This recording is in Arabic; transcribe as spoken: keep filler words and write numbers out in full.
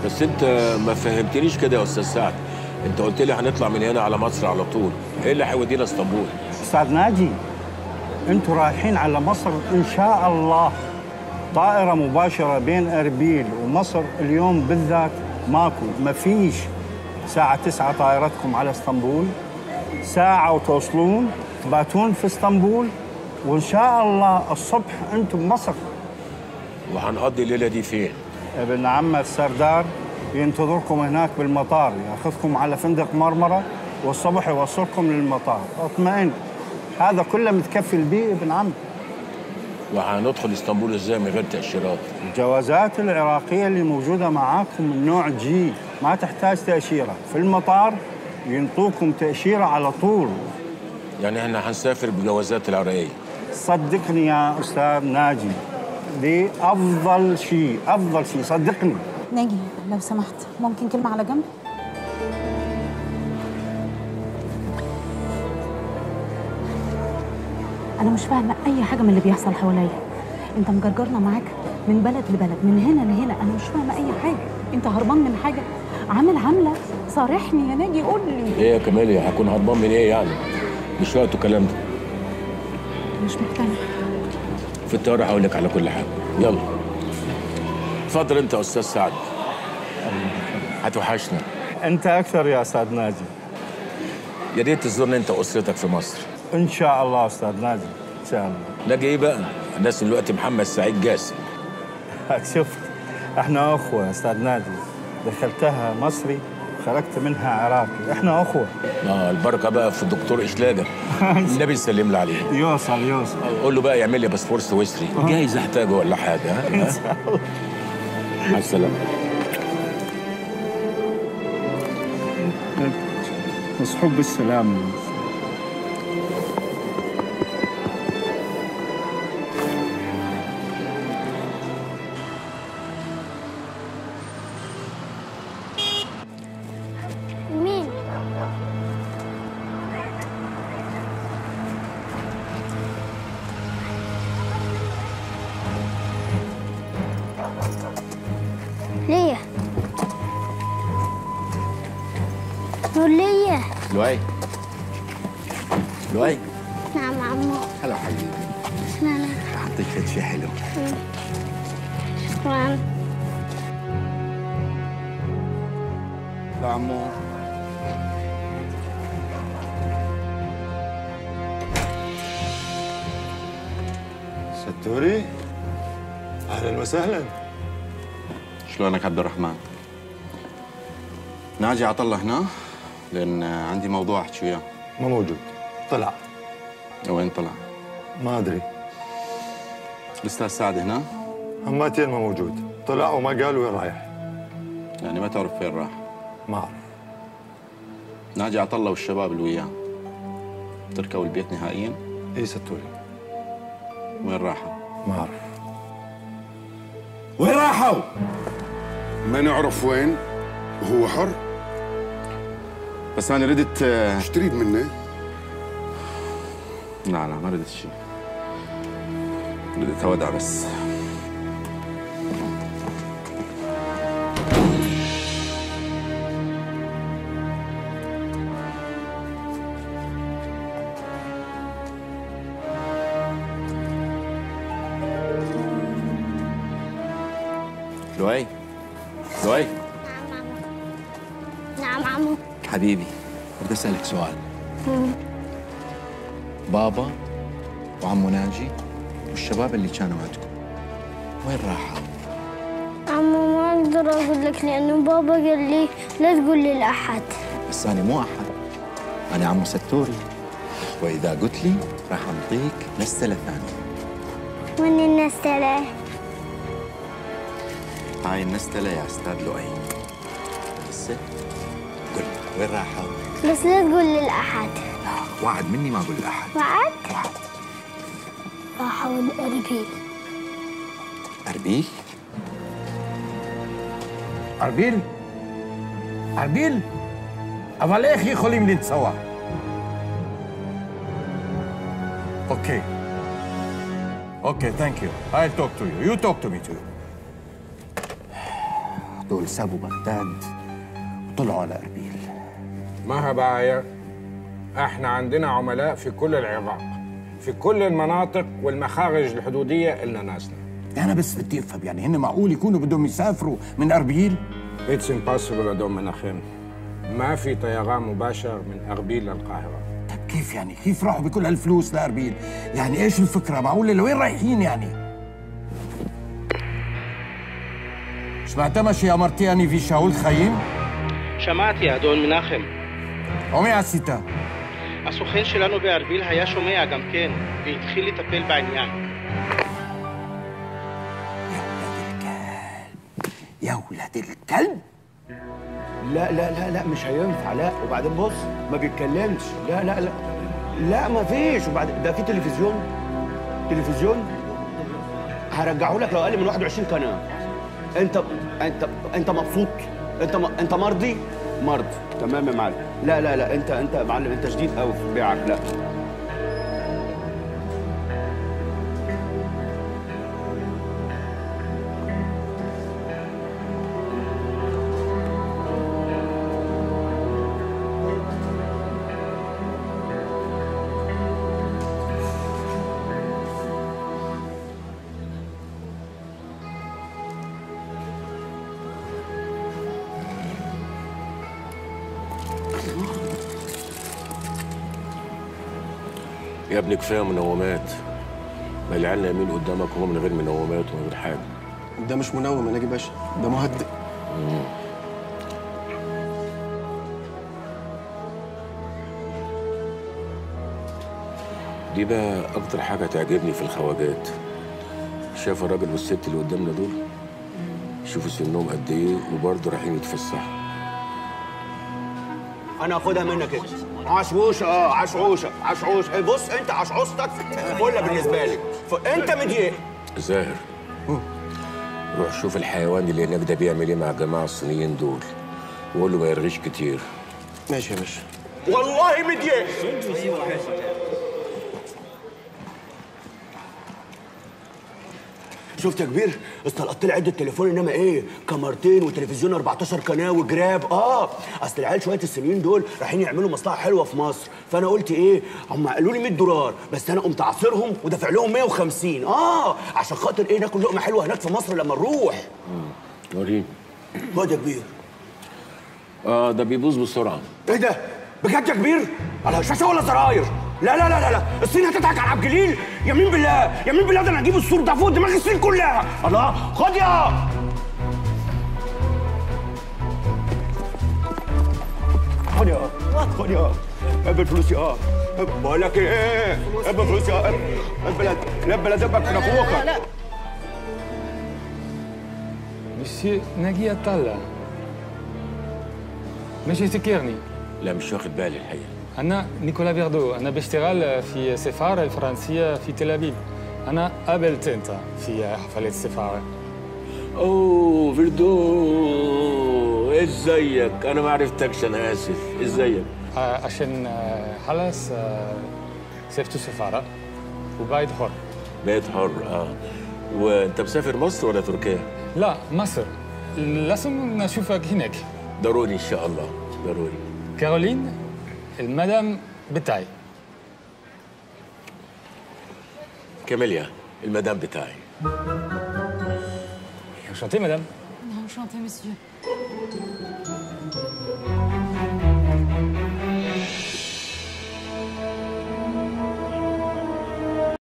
بس انت ما فهمتنيش كده يا استاذ سعد. انت قلت لي هنطلع من هنا على مصر على طول، ايه اللي هيودينا اسطنبول؟ استاذ ناجي، انتوا رايحين على مصر ان شاء الله. طائره مباشره بين اربيل ومصر اليوم بالذات ماكو، ما فيش. الساعه تسعة طائرتكم على اسطنبول، ساعه وتوصلون، تباتون في اسطنبول، وان شاء الله الصبح انتم بمصر. وهنقضي الليله دي فين؟ ابن عم السردار ينتظركم هناك بالمطار، ياخذكم على فندق مرمره والصبح يوصلكم للمطار. اطمئن، هذا كله متكفل به ابن عم. وهندخل اسطنبول ازاي من غير تاشيرات؟ الجوازات العراقيه اللي موجوده معاكم من نوع جي، ما تحتاج تاشيره. في المطار ينطوكم تاشيره على طول. يعني احنا هنسافر بجوازات العراقيه؟ صدقني يا استاذ ناجي، دي افضل شيء، افضل شيء، صدقني. ناجي لو سمحت ممكن كلمه على جنب؟ أنا مش فاهمة أي حاجة من اللي بيحصل حواليا. أنت مجرجرنا معاك من بلد لبلد، من هنا لهنا، أنا مش فاهمة أي حاجة. أنت هربان من حاجة؟ عامل عاملة؟ صارحني يا ناجي، قول لي. إيه يا كمالي، هكون هربان من إيه يعني؟ مش وقته الكلام ده. مش مقتنع. في الطيارة هقول لك على كل حاجة، يلا. اتفضل أنت يا أستاذ سعد. هتوحشنا. أنت أكثر يا أستاذ ناجي. يا ريت تزورنا أنت وأسرتك في مصر. إن شاء الله أستاذ ناجي، إن شاء الله. ناجي إيه بقى؟ الناس دلوقتي محمد سعيد جاسم. شفت، إحنا أخوة يا أستاذ ناجي. دخلتها مصري خرجت منها عراقي، إحنا أخوة. آه البركة بقى في الدكتور إشلاجة. النبي يسلم لي عليه. يوصل يوصل. قول له بقى يعمل لي باسبور سويسري، جايز أحتاجه ولا حاجة. ها؟ إن شاء الله. مع السلامة. مصحوب بالسلامة. مين؟ ليه؟ ليه؟ لؤي لؤي. نعم عمو. هلا حبيبي. شكرا. أعطيك فد شي حلو. شكرا. لا عمو. ستوري، اهلا وسهلا. شلونك عبد الرحمن؟ ناجي عطله هنا لان عندي موضوع احكي وياه. ما موجود، طلع. وين طلع؟ ما ادري. الاستاذ سعد هنا؟ هماتين ما موجود، طلع وما قال وين رايح. يعني ما تعرف فين راح؟ ما اعرف. ناجي عطله والشباب اللي وياه تركوا البيت نهائيا؟ اي ستوري. وين راحوا؟ ما اعرف. وين راحوا؟ ما نعرف وين، وهو حر. بس انا ردت. ايش تريد منه؟ لا لا ما ردت شيء، ردت اودع بس. لؤي لؤي. نعم عمو. حبيبي بدي اسالك سؤال. بابا وعمو ناجي والشباب اللي كانوا عندكم وين راحوا؟ عمو ما اقدر اقول لك لانه بابا قال لي لا تقول لي لاحد. بس انا مو احد، انا عمو ستوري، واذا قلت لي راح انطيك نستله ثانيه. وين النستله؟ هاي النستله يا استاذ لؤي. هسه قل وين راحوا؟ بس لا تقول لي لاحد. لا وعد مني ما اقول لاحد. وعد؟ وعد. راحوا الاربيل. اربيل؟ أربيل؟ أربيل؟ אבל איך יכולים לנסוע? Okay. Okay, thank you. I'll talk to you. You talk to me too. دول سابوا بغداد وطلعوا على اربيل. ما باير، احنا عندنا عملاء في كل العراق، في كل المناطق والمخارج الحدوديه إلنا ناسنا. انا بس بدي افهم، يعني هن معقول يكونوا بدهم يسافروا من اربيل؟ اتس امبوسيبل يا دوم مناخيم، ما في طيران مباشر من اربيل للقاهره. طيب كيف يعني؟ كيف راحوا بكل هالفلوس لاربيل؟ يعني ايش الفكره؟ معقول لوين رايحين يعني؟ سمعت شي امرتيني في شاول خيم؟ שמעתי, אדון מנחם. ומי עשית? הסוכן שלנו בארביל היה שומע גם כן, והתחיל לטפל בעניין. يا ولاد الكلب. لا لا لا لا مش هينفع، لا. وبعدين بص ما بيتكلمش، لا لا لا لا ما فيش. وبعدين ده في تلفزيون، تلفزيون هرجعه لك لو اقل من واحد وعشرين قناه. انت انت انت مبسوط؟ انت م... انت مرضي؟ مرضي تمام يا معلم. لا لا لا انت انت يا معلم انت شديد قوي في بيعك. لا يا ابني كفايه منومات. ما العيال نايمين قدامك وهو من غير منومات ومن غير حاجه. ده مش منوم يا ناجي باشا، ده مهدئ. مم. دي بقى اكتر حاجه تعجبني في الخواجات. شايف الراجل والست اللي قدامنا دول؟ شوفوا سنهم قد ايه وبرضه رايحين يتفسحوا. انا هاخدها منك انت. عشوشه، اه عشوشه عشوشه. إيه بص انت عشعوشتك فله بالنسبه لي. انت مضايق. زاهر، روح شوف الحيوان اللي هناك ده بيعمل ايه مع الجماعه الصينيين دول، وقول له ما يرغيش كتير. ماشي يا باشا. والله مضايق. شفت يا كبير؟ استلقطت لي عده تليفون، انما ايه؟ كاميرتين وتلفزيون أربعتاشر قناه وجراب. اه اصل العيال شويه السنين دول رايحين يعملوا مصلحه حلوه في مصر، فانا قلت ايه؟ هم قالوا لي مية دولار، بس انا قمت عاصرهم ودافع لهم مية وخمسين. اه عشان خاطر ايه؟ ناكل لقمه حلوه هناك في مصر لما نروح. امم وريني. خد يا كبير. اه ده بيبوظ بسرعه. ايه ده؟ بجد يا كبير؟ على شاشه ولا زراير؟ لا لا لا لا لا، الصين هتضحك على عبد الجليل. يمين بالله يمين بالله ده انا هجيب السور ده فوق دماغ الصين كلها. الله خد يا خد يا خد يا قبل فلوسي. اه بقول لك ايه؟ قبل فلوسي. اه البلد لا البلد دبك في نافوخك. مسيو ناجي أطلع مش يفتكرني. لا مش واخد بالي الحقيقه. أنا نيكولا فيردو، أنا بشتغل في السفارة الفرنسية في تل أبيب. أنا قابلت أنت في حفلة السفارة. اوه فيردو، ازيك؟ انا ما عرفتكش، انا اسف. ازيك؟ آه عشان آه خلاص آه سافرت السفارة وبقيت حر. بقيت حر. اه وانت مسافر مصر ولا تركيا؟ لا مصر، لازم نشوفك هناك. ضروري ان شاء الله، ضروري. كارولين المدام بتاعي. كاميليا المدام بتاعي. Enchanté, madame. Enchanté, monsieur.